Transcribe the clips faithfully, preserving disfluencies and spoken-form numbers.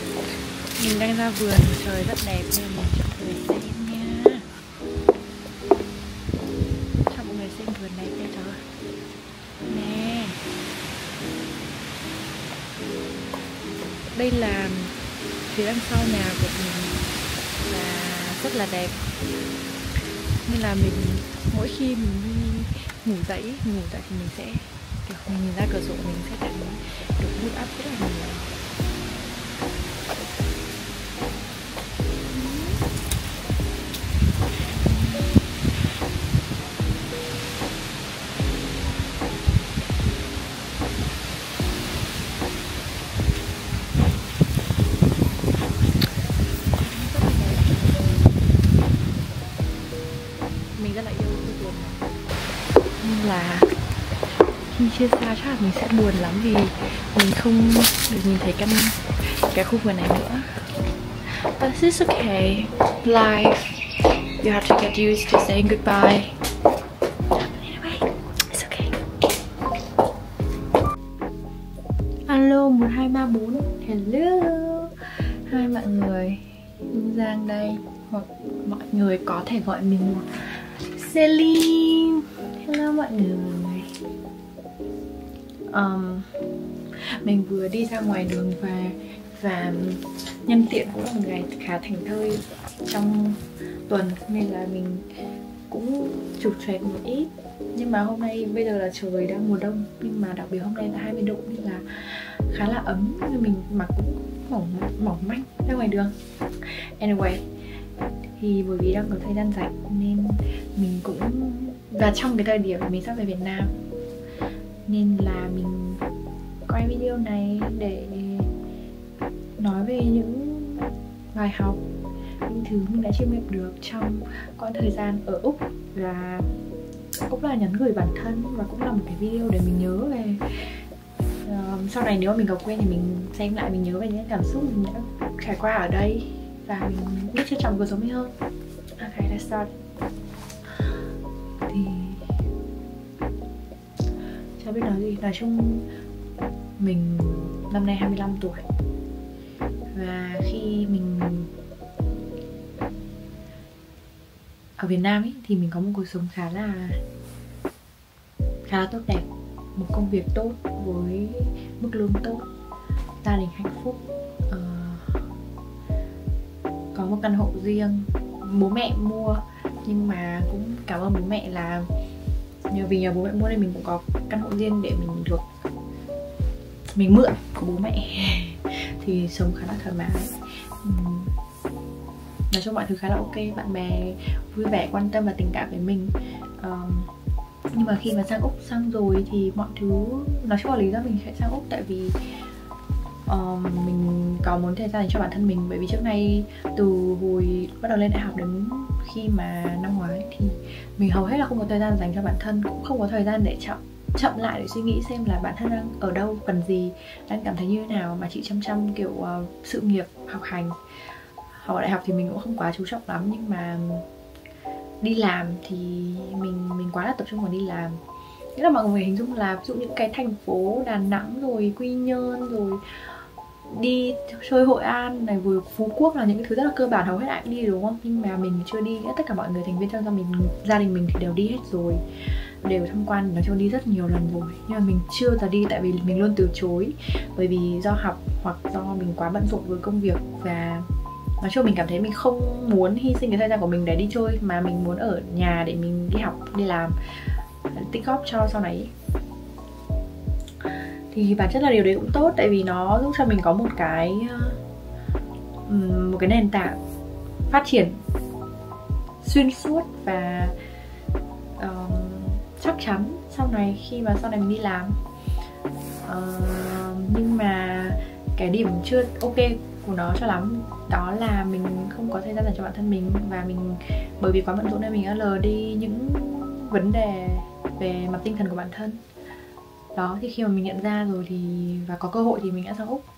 Mình đang ra vườn, trời rất đẹp nên mình cho mọi người xem nha. Cho mọi người xem vườn này đây trời. Nè. Đây là phía đằng sau nhà của mình và rất là đẹp. Nên là mình mỗi khi mình đi ngủ dậy, ngủ dậy thì mình sẽ kiểu mình nhìn ra cửa sổ mình sẽ cảm thấy được mood up rất là nhiều. Mình rất là yêu cái vườn này. Nhưng là khi chia xa chắc là mình sẽ buồn lắm vì mình không được nhìn thấy căn cái khu vườn này nữa. But it's okay. Life. You have to get used to saying goodbye. Anyway, it's okay. Alo một hai ba bốn. Hello. Hai mọi người. Giang đây. Hoặc mọi người có thể gọi mình là Celine. Hello mọi người. um, Mình vừa đi ra ngoài đường và Và nhân tiện cũng là một ngày khá thảnh thơi trong tuần nên là mình cũng chụp choẹt một ít. Nhưng mà hôm nay bây giờ là trời đang mùa đông, nhưng mà đặc biệt hôm nay là hai mươi độ nên là khá là ấm, nên mình mặc cũng mỏng mỏng manh ra ngoài đường. Anyway, thì bởi vì đang có thời gian rảnh nên mình cũng, và trong cái thời điểm mình sắp về Việt Nam nên là mình quay video này để nói về những bài học, những thứ mình đã chiêm nghiệm được trong quãng thời gian ở Úc, và cũng là nhắn gửi bản thân và cũng là một cái video để mình nhớ về uh, sau này nếu mà mình có quên thì mình xem lại, mình nhớ về những cảm xúc mình đã trải qua ở đây và mình biết trân trọng cuộc sống mình hơn. Ok, let's start. Thì chả biết nói gì, nói chung mình năm nay hai mươi lăm tuổi. Và khi mình ở Việt Nam ấy, thì mình có một cuộc sống khá là khá là tốt đẹp, một công việc tốt với mức lương tốt, gia đình hạnh phúc, uh, có một căn hộ riêng, bố mẹ mua, nhưng mà cũng cảm ơn bố mẹ là nhờ vì nhờ bố mẹ mua nên mình cũng có căn hộ riêng để mình được mình mượn của bố mẹ thì sống khá là thoải mái. uhm. Nói chung mọi thứ khá là ok, bạn bè vui vẻ, quan tâm và tình cảm với mình. um, Nhưng mà khi mà sang Úc sang rồi thì mọi thứ, nói chung là lý do mình sẽ sang Úc tại vì um, mình có muốn thời gian dành cho bản thân mình. Bởi vì trước nay từ hồi bắt đầu lên đại học đến khi mà năm ngoái thì mình hầu hết là không có thời gian dành cho bản thân, cũng không có thời gian để chậm chậm lại để suy nghĩ xem là bản thân đang ở đâu, cần gì, đang cảm thấy như thế nào, mà chỉ chăm chăm kiểu uh, sự nghiệp, học hành. Học ở đại học thì mình cũng không quá chú trọng lắm, nhưng mà đi làm thì mình mình quá là tập trung vào đi làm. Nghĩa là mọi người hình dung là ví dụ những cái thành phố Đà Nẵng rồi Quy Nhơn rồi đi chơi Hội An này, vừa Phú Quốc là những cái thứ rất là cơ bản, hầu hết ai cũng đi đúng không? Nhưng mà mình chưa đi, tất cả mọi người thành viên trong gia mình, gia đình mình thì đều đi hết rồi, đều tham quan, nói chung đi rất nhiều lần rồi. Nhưng mà mình chưa giờ đi tại vì mình luôn từ chối, bởi vì do học hoặc do mình quá bận rộn với công việc. Và nói chung mình cảm thấy mình không muốn hy sinh cái thời gian của mình để đi chơi, mà mình muốn ở nhà để mình đi học, đi làm, tích góp cho sau này. Thì bản chất là điều đấy cũng tốt, tại vì nó giúp cho mình có một cái một cái nền tảng phát triển xuyên suốt và uh, chắc chắn sau này khi mà sau này mình đi làm. uh, Nhưng mà cái điểm chưa ok của nó cho lắm đó là mình không có thời gian dành cho bản thân mình, và mình bởi vì quá bận rộn nên mình đã lờ đi những vấn đề về mặt tinh thần của bản thân. Đó, thì khi mà mình nhận ra rồi thì và có cơ hội thì mình đã sang Úc.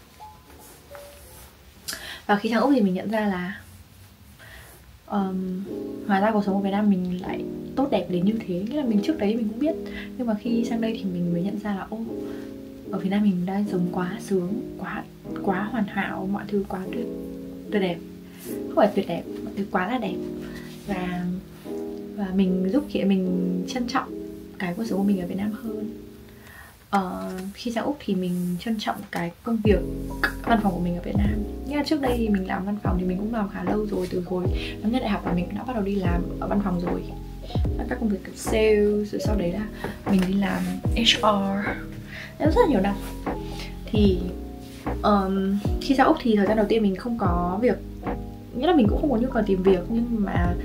Và khi sang Úc thì mình nhận ra là um, hóa ra cuộc sống ở Việt Nam mình lại tốt đẹp đến như thế. Nghĩa là mình trước đấy mình cũng biết, nhưng mà khi sang đây thì mình mới nhận ra là ô, ở Việt Nam mình đang sống quá sướng, quá quá hoàn hảo, mọi thứ quá tuyệt tuyệt đẹp, không phải tuyệt đẹp, mọi thứ quá là đẹp. Và và mình giúp chị mình trân trọng cái cuộc sống của mình ở Việt Nam hơn. Ờ, khi sang Úc thì mình trân trọng cái công việc văn phòng của mình ở Việt Nam. Nghĩa là trước đây thì mình làm văn phòng thì mình cũng làm khá lâu rồi, từ hồi năm nhất đại học là mình đã bắt đầu đi làm ở văn phòng rồi, các công việc kiểu sale, rồi sau đấy là mình đi làm hát rờ rất là nhiều năm. Thì um, khi sang Úc thì thời gian đầu tiên mình không có việc, nghĩa là mình cũng không có nhu cầu tìm việc, nhưng mà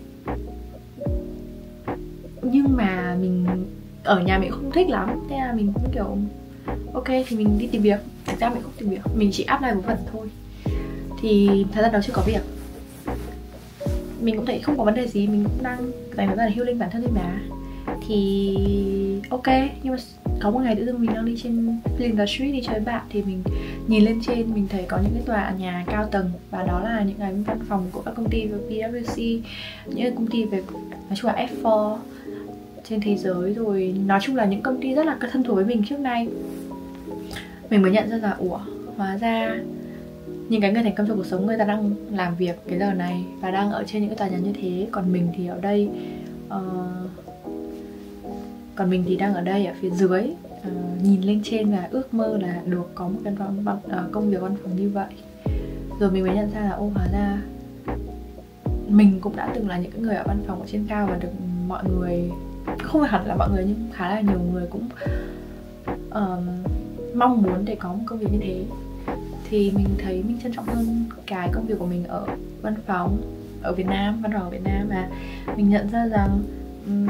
nhưng mà mình ở nhà mình không thích lắm, thế là mình cũng kiểu ok thì mình đi tìm việc. Thực ra mình không tìm việc, mình chỉ apply một phần thôi. Thì thời gian đầu chưa có việc, mình cũng thấy không có vấn đề gì, mình cũng đang dành thời gian để healing bản thân thôi mà. Thì ok, nhưng mà có một ngày tự dưng mình đang đi trên Flinders Street đi chơi với bạn, thì mình nhìn lên trên mình thấy có những cái tòa nhà cao tầng, và đó là những cái văn phòng của các công ty về pê vê xê, những cái công ty về nói chung là ép bốn trên thế giới, rồi nói chung là những công ty rất là thân thuộc với mình trước nay. Mình mới nhận ra là ủa, hóa ra những cái người thành công trong cuộc sống, người ta đang làm việc cái giờ này và đang ở trên những cái tòa nhà như thế, còn mình thì ở đây uh, còn mình thì đang ở đây ở phía dưới, uh, nhìn lên trên và ước mơ là được có một cái văn, văn, uh, công việc văn phòng như vậy. Rồi mình mới nhận ra là ô, hóa ra mình cũng đã từng là những cái người ở văn phòng ở trên cao, và được mọi người, không phải hẳn là mọi người nhưng khá là nhiều người cũng uh, mong muốn để có một công việc như thế. Thì mình thấy mình trân trọng hơn cái công việc của mình ở văn phòng ở Việt Nam, văn phòng ở Việt Nam. Và mình nhận ra rằng um,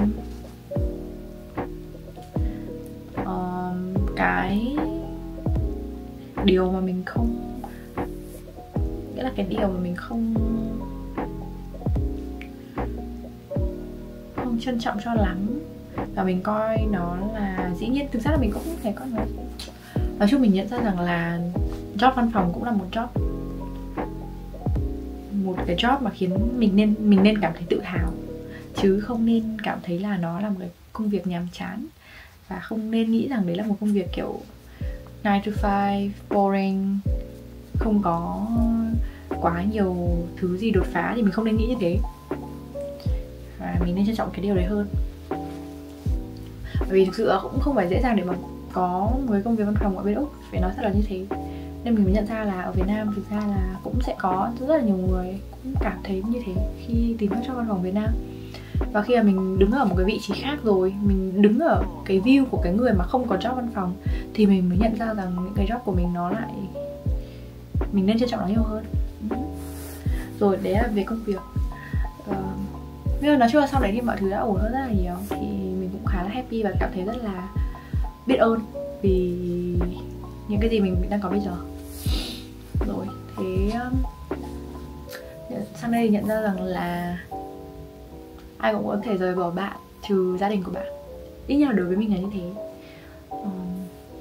uh, cái điều mà mình không, nghĩa là cái điều mà mình không không trân trọng cho lắm, và mình coi nó là dĩ nhiên. Thực ra là mình cũng không thể coi nó, nói chung mình nhận ra rằng là job văn phòng cũng là một job, một cái job mà khiến mình nên mình nên cảm thấy tự hào, chứ không nên cảm thấy là nó là một cái công việc nhàm chán, và không nên nghĩ rằng đấy là một công việc kiểu nine to five boring, không có quá nhiều thứ gì đột phá. Thì mình không nên nghĩ như thế, và mình nên trân trọng cái điều đấy hơn. Bởi vì thực sự cũng không phải dễ dàng để mà có một cái công việc văn phòng ở bên Úc, phải nói thật là như thế. Nên mình mới nhận ra là ở Việt Nam thực ra là cũng sẽ có rất là nhiều người cũng cảm thấy như thế khi tìm các job văn phòng Việt Nam. Và khi mà mình đứng ở một cái vị trí khác rồi, mình đứng ở cái view của cái người mà không có job văn phòng, thì mình mới nhận ra rằng những cái job của mình nó lại, mình nên trân trọng nó nhiều hơn. Rồi đấy là về công việc. uh, Nhưng mà nói chung là sau đấy thì mọi thứ đã ổn hơn rất là nhiều, thì mình cũng khá là happy và cảm thấy rất là biết ơn vì những cái gì mình đang có bây giờ. Rồi thế um, sang đây nhận ra rằng là ai cũng có thể rời bỏ bạn, trừ gia đình của bạn. Ít nhất là đối với mình là như thế. um,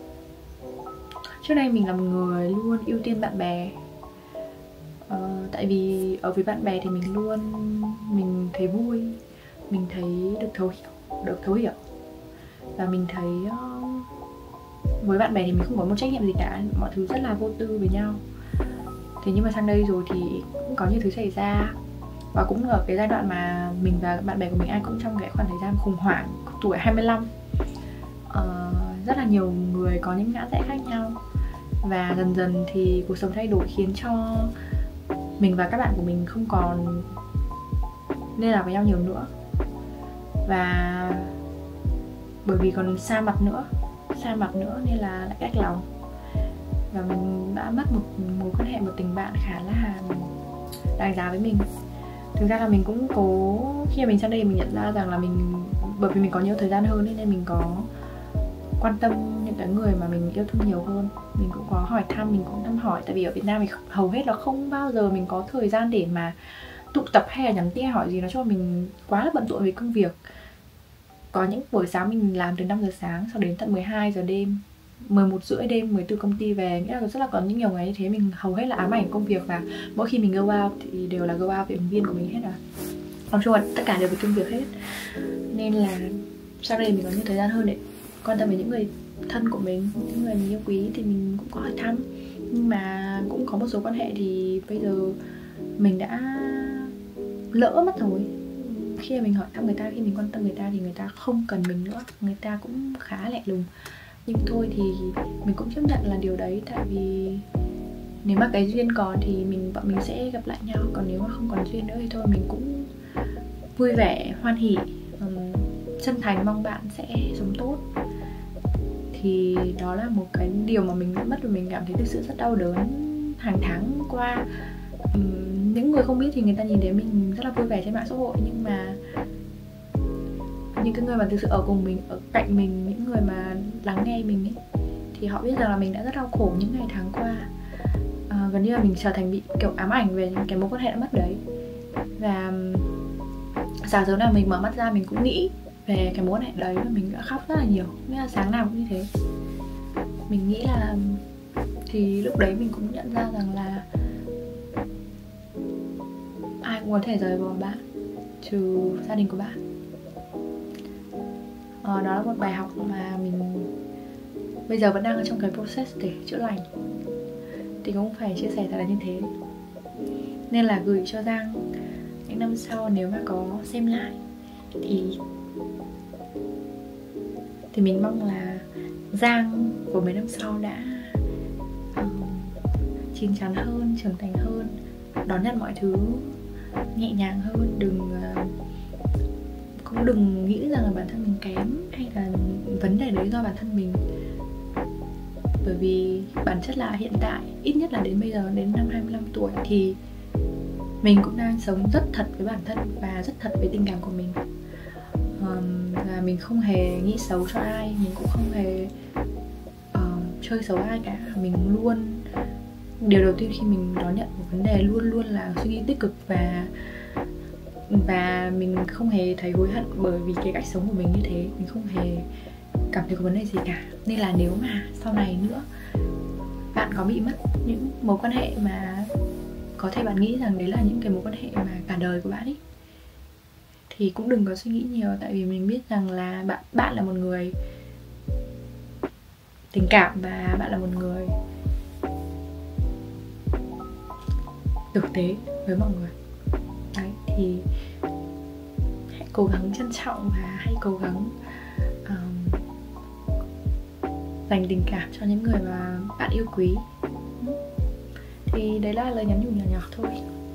Trước đây mình là một người luôn ưu tiên bạn bè. uh, Tại vì ở với bạn bè thì mình luôn, mình thấy vui, mình thấy được thấu hiểu, được thấu hiểu. Và mình thấy uh, với bạn bè thì mình không có một trách nhiệm gì cả, mọi thứ rất là vô tư với nhau. Thế nhưng mà sang đây rồi thì cũng có nhiều thứ xảy ra, và cũng ở cái giai đoạn mà mình và bạn bè của mình ai cũng trong cái khoảng thời gian khủng hoảng tuổi hai mươi lăm. uh, Rất là nhiều người có những ngã rẽ khác nhau, và dần dần thì cuộc sống thay đổi khiến cho mình và các bạn của mình không còn liên lạc với nhau nhiều nữa. Và bởi vì còn xa mặt nữa xa mặt nữa nên là lại cách lòng, và mình đã mất một mối quan hệ, một tình bạn khá là đáng giá với mình. Thực ra là mình cũng cố, khi mà mình sang đây mình nhận ra rằng là mình, bởi vì mình có nhiều thời gian hơn nên mình có quan tâm những cái người mà mình yêu thương nhiều hơn. Mình cũng có hỏi thăm, mình cũng thăm hỏi. Tại vì ở Việt Nam thì hầu hết là không bao giờ mình có thời gian để mà tụ tập hay là nhắn tin hỏi gì. Nói chung là mình quá là bận rộn với công việc. Có những buổi sáng mình làm từ năm giờ sáng sau đến tận mười hai giờ đêm, mười một rưỡi đêm mới từ công ty về. Nghĩa là rất là có những nhiều ngày như thế, mình hầu hết là ám ảnh công việc. Và mỗi khi mình go out thì đều là go out với ứng viên của mình hết à. Nói chung là tất cả đều về công việc hết. Nên là sau đây mình có nhiều thời gian hơn để quan tâm đến những người thân của mình, những người mình yêu quý thì mình cũng có hỏi thăm. Nhưng mà cũng có một số quan hệ thì bây giờ mình đã lỡ mất rồi. Khi mà mình hỏi thăm người ta, khi mình quan tâm người ta thì người ta không cần mình nữa, người ta cũng khá lẹ lùng. Nhưng thôi thì mình cũng chấp nhận là điều đấy, tại vì nếu mà cái duyên còn thì mình bọn mình sẽ gặp lại nhau, còn nếu mà không còn duyên nữa thì thôi mình cũng vui vẻ, hoan hỉ, um, chân thành mong bạn sẽ sống tốt. Thì đó là một cái điều mà mình đã mất và mình cảm thấy thực sự rất đau đớn hàng tháng qua. um, Những người không biết thì người ta nhìn thấy mình rất là vui vẻ trên mạng xã hội, nhưng mà những cái người mà thực sự ở cùng mình, ở cạnh mình, những người mà lắng nghe mình ấy, thì họ biết rằng là mình đã rất đau khổ những ngày tháng qua. à, Gần như là mình trở thành bị kiểu ám ảnh về những cái mối quan hệ đã mất đấy. Và sáng sớm nào mình mở mắt ra mình cũng nghĩ về cái mối quan hệ đấy và mình đã khóc rất là nhiều. Nghĩa là sáng nào cũng như thế. Mình nghĩ là thì lúc đấy mình cũng nhận ra rằng là ai cũng có thể rời bỏ bạn, trừ gia đình của bạn. à, Đó là một bài học mà mình bây giờ vẫn đang ở trong cái process để chữa lành. Thì cũng phải chia sẻ thật là như thế. Nên là gửi cho Giang những năm sau nếu mà có xem lại thì thì mình mong là Giang của mấy năm sau đã um, chín chắn hơn, trưởng thành hơn, đón nhận mọi thứ nhẹ nhàng hơn. Đừng uh, cũng đừng nghĩ rằng là bản thân mình kém hay là vấn đề đấy do bản thân mình. Bởi vì bản chất là hiện tại, ít nhất là đến bây giờ, đến năm hai mươi lăm tuổi thì mình cũng đang sống rất thật với bản thân và rất thật với tình cảm của mình. um, Và mình không hề nghĩ xấu cho ai, mình cũng không hề uh, chơi xấu ai cả. Mình luôn, điều đầu tiên khi mình đón nhận một vấn đề luôn luôn là suy nghĩ tích cực, và và mình không hề thấy hối hận bởi vì cái cách sống của mình như thế. Mình không hề cảm thấy có vấn đề gì cả. Nên là nếu mà sau này nữa bạn có bị mất những mối quan hệ mà có thể bạn nghĩ rằng đấy là những cái mối quan hệ mà cả đời của bạn ấy, thì cũng đừng có suy nghĩ nhiều. Tại vì mình biết rằng là bạn bạn là một người tình cảm và bạn là một người thực tế với mọi người. Đấy, thì hãy cố gắng trân trọng và hãy cố gắng um, dành tình cảm cho những người mà bạn yêu quý. Thì đấy là lời nhắn nhủ nhỏ nhỏ thôi.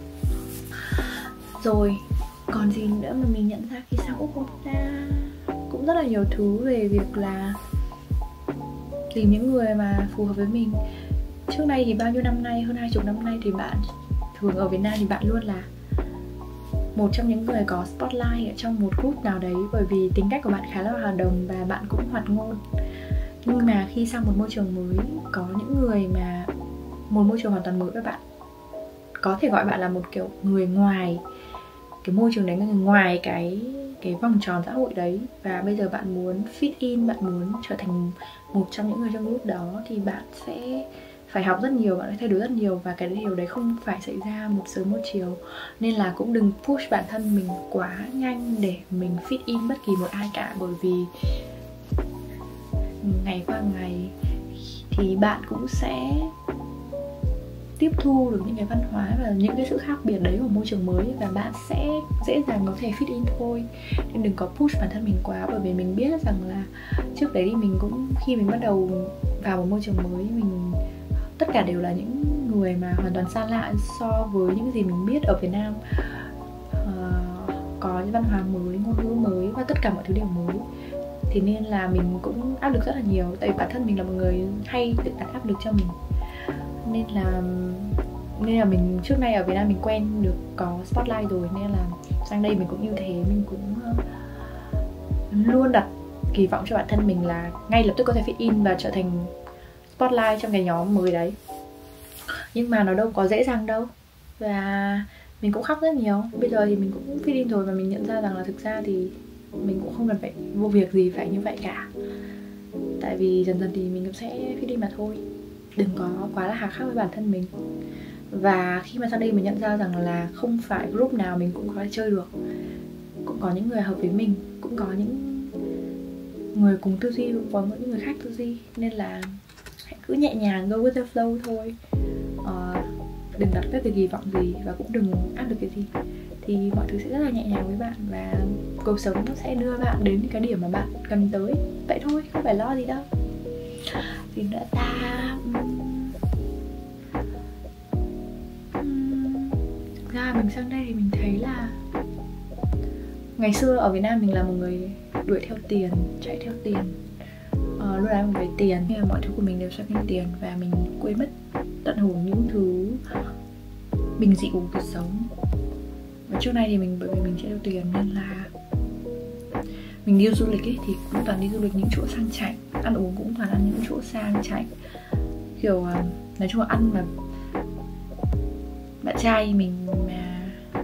Rồi, còn gì nữa mà mình nhận ra khi sang Úc không ta? Cũng rất là nhiều thứ về việc là tìm những người mà phù hợp với mình. Trước đây thì bao nhiêu năm nay, hơn hai chục năm nay thì bạn, thường ở Việt Nam thì bạn luôn là một trong những người có spotlight ở trong một group nào đấy, bởi vì tính cách của bạn khá là hòa đồng và bạn cũng hoạt ngôn. Nhưng mà khi sang một môi trường mới, có những người mà một môi trường hoàn toàn mới với bạn, có thể gọi bạn là một kiểu người ngoài cái môi trường đấy, người ngoài cái cái vòng tròn xã hội đấy, và bây giờ bạn muốn fit in, bạn muốn trở thành một trong những người trong group đó, thì bạn sẽ phải học rất nhiều, bạn phải thay đổi rất nhiều, và cái điều đấy không phải xảy ra một sớm một chiều. Nên là cũng đừng push bản thân mình quá nhanh để mình fit in bất kỳ một ai cả, bởi vì ngày qua ngày thì bạn cũng sẽ tiếp thu được những cái văn hóa và những cái sự khác biệt đấy của môi trường mới, và bạn sẽ dễ dàng có thể fit in thôi. Nên đừng có push bản thân mình quá, bởi vì mình biết rằng là trước đấy thì mình cũng, khi mình bắt đầu vào một môi trường mới, mình tất cả đều là những người mà hoàn toàn xa lạ so với những gì mình biết ở Việt Nam. uh, Có những văn hóa mới, ngôn ngữ mới và tất cả mọi thứ đều mới. Thì nên là mình cũng áp lực rất là nhiều, tại vì bản thân mình là một người hay tự đặt áp lực cho mình. Nên là nên là mình trước nay ở Việt Nam mình quen được có spotlight rồi, nên là sang đây mình cũng như thế. Mình cũng luôn đặt kỳ vọng cho bản thân mình là ngay lập tức có thể fit in và trở thành spotlight trong cái nhóm mới đấy. Nhưng mà nó đâu có dễ dàng đâu, và mình cũng khóc rất nhiều. Bây giờ thì mình cũng fit in rồi, và mình nhận ra rằng là thực ra thì mình cũng không cần phải vô việc gì phải như vậy cả. Tại vì dần dần thì mình cũng sẽ fit in mà thôi. Đừng có quá là hà khắc với bản thân mình. Và khi mà sang đây mình nhận ra rằng là không phải group nào mình cũng có thể chơi được. Cũng có những người hợp với mình, cũng có những người cùng tư duy và những người khác tư duy, nên là hãy cứ nhẹ nhàng go with the flow thôi. uh, Đừng đặt bất kỳ kỳ vọng gì và cũng đừng áp lực cái gì, thì mọi thứ sẽ rất là nhẹ nhàng với bạn và cuộc sống nó sẽ đưa bạn đến cái điểm mà bạn cần tới. Vậy thôi, không phải lo gì đâu. Gì nữa ta? uhm, Thực ra mình sang đây thì mình thấy là ngày xưa ở Việt Nam mình là một người đuổi theo tiền, chạy theo tiền, uh, luôn là một về tiền, nhưng mà mọi thứ của mình đều xoay quanh tiền và mình quên mất tận hưởng những thứ bình dị của cuộc sống. Và trước nay thì mình, bởi vì mình chạy theo tiền nên là mình đi du lịch ấy thì cũng toàn đi du lịch những chỗ sang chảnh, ăn uống cũng toàn ăn những chỗ sang chảnh, kiểu uh, nói chung là ăn mà bạn trai mình mà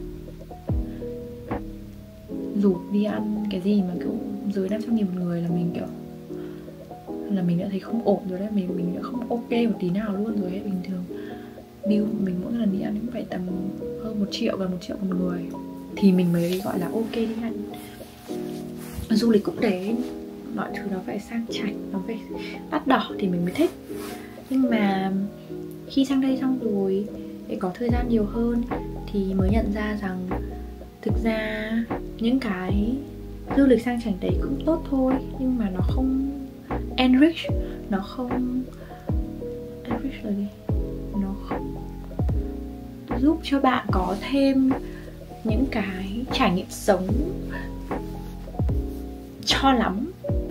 rủ đi ăn cái gì mà kiểu dưới năm trăm nghìn một người là mình kiểu là mình đã thấy không ổn rồi đấy, mình mình đã không ok một tí nào luôn rồi ấy. Bình thường bill mình mỗi lần đi ăn cũng phải tầm hơn một triệu và một triệu một người thì mình mới gọi là ok đi ăn. Du lịch cũng thế, mọi thứ nó phải sang chảnh, nó phải đắt đỏ thì mình mới thích. Nhưng mà khi sang đây xong rồi để có thời gian nhiều hơn thì mới nhận ra rằng thực ra những cái du lịch sang chảnh đấy cũng tốt thôi, nhưng mà nó không enrich, nó không enrich là gì? Nó không giúp cho bạn có thêm những cái trải nghiệm sống cho lắm.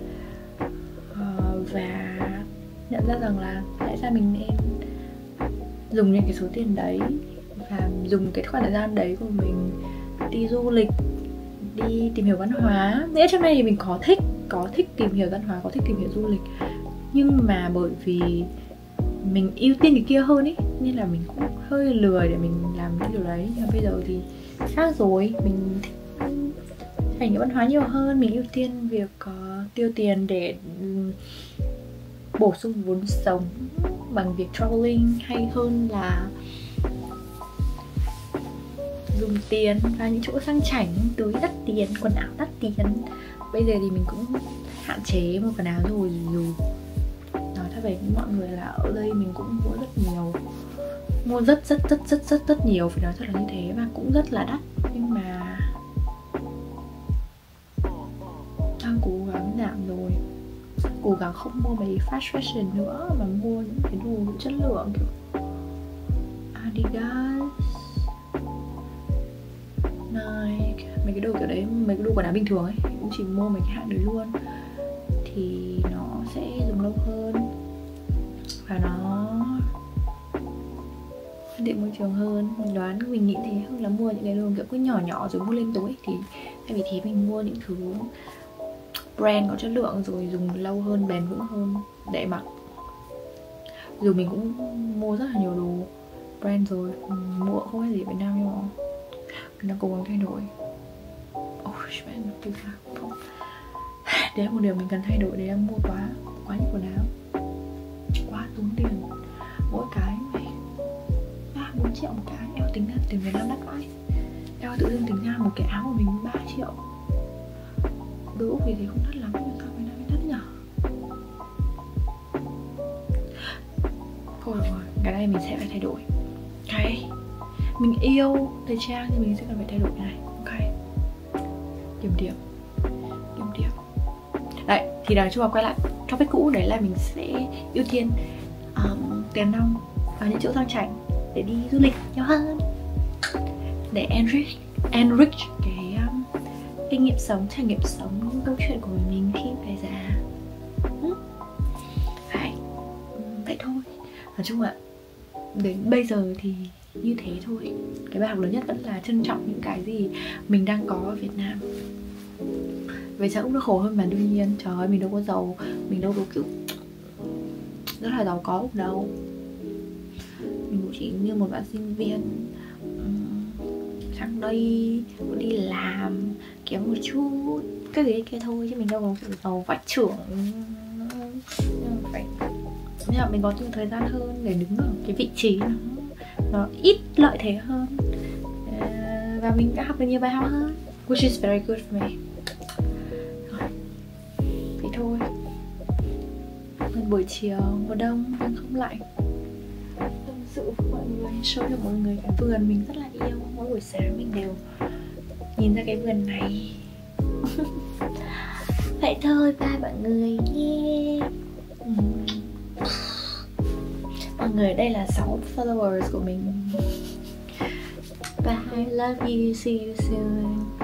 uh, Và nhận ra rằng là tại sao mình nên dùng những cái số tiền đấy và dùng cái khoảng thời gian đấy của mình đi du lịch, đi tìm hiểu văn hóa. Nghĩa trước nay thì mình có thích có thích tìm hiểu văn hóa, có thích tìm hiểu du lịch, nhưng mà bởi vì mình ưu tiên cái kia hơn ý, nên là mình cũng hơi lười để mình làm những điều đấy. Nhưng mà bây giờ thì khác rồi, mình thích trải nghiệm văn hóa nhiều hơn, mình ưu tiên việc uh, tiêu tiền để um, bổ sung vốn sống bằng việc traveling hay hơn là dùng tiền vào những chỗ sang chảnh, túi đắt tiền, quần áo đắt tiền. Bây giờ thì mình cũng hạn chế mua quần áo rồi, dù nói thật với mọi người là ở đây mình cũng mua rất nhiều, mua rất rất rất rất rất rất nhiều, phải nói thật là như thế, và cũng rất là đắt. Nhưng mà đang cố gắng giảm rồi, cố gắng không mua mấy fast fashion nữa mà mua những cái đồ chất lượng kiểu Adidas, Nike, mấy cái đồ kiểu đấy, mấy cái đồ quần áo bình thường ấy, cũng chỉ mua mấy cái hãng đấy luôn thì nó sẽ dùng lâu hơn và nó thân thiện môi trường hơn. Mình đoán, mình nghĩ thế, hơn là mua những cái đồ kiểu cứ nhỏ nhỏ rồi mua lên tối. Thì thay vì thế mình mua những thứ brand có chất lượng rồi dùng lâu hơn, bền vững hơn để mặc. Dù mình cũng mua rất là nhiều đồ brand rồi, mình mua không phải gì ở Việt Nam, nhưng mà mình đang cố gắng thay đổi. Oh man, từ không. Đấy là một điều mình cần thay đổi, đấy là mua quá quá nhiều quần áo, quá tốn tiền. Mỗi cái này ba bốn triệu một cái. Em tính ra tiền Việt Nam đắt vãi. Em tự dưng tính ra một cái áo của mình ba triệu. Đồ Úc thì thấy không đắt lắm, nhưng sao Việt Nam mới đắt nhở? Thôi được rồi, cái này mình sẽ phải thay đổi. Cái mình yêu thời trang thì mình sẽ cần phải thay đổi cái này. Ok, kiểm điểm kiểm điểm đấy. Thì nói chung là quay lại topic cũ, đấy là mình sẽ ưu tiên um, tiền nong ở những chỗ sang chảnh để đi du lịch nhiều hơn, để enrich enrich cái um, kinh nghiệm sống, trải nghiệm sống, những câu chuyện của mình khi về già. Đấy, vậy thôi. Nói chung là đến bây giờ thì như thế thôi. Cái bài học lớn nhất vẫn là trân trọng những cái gì mình đang có ở Việt Nam. Về sẽ cũng nó khổ hơn mà, đương nhiên. Trời ơi, mình đâu có giàu, mình đâu có kiểu rất là giàu có đâu. Mình cũng chỉ như một bạn sinh viên um, sang đây đi làm kiếm một chút cái gì kia thôi, chứ mình đâu có kiểu giàu vách trưởng. Phải, nhưng mà mình có nhiều thời gian hơn để đứng ở cái vị trí nó nó ít lợi thế hơn, và mình đã học được nhiều bài học hơn, which is very good for me. Rồi, thế thôi. buổi chiều mùa đông nhưng không lạnh, tâm sự với mọi người, show cho mọi người cái vườn mình rất là yêu. Mỗi buổi sáng mình đều nhìn ra cái vườn này. Vậy thôi, bye mọi người nhé. Mọi người, đây là sáu followers của mình. Bye, love you, see you soon.